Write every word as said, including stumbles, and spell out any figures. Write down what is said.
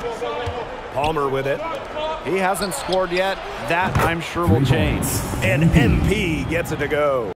Palmer with it. He hasn't scored yet. That, I'm sure, will change. And M P gets it to go.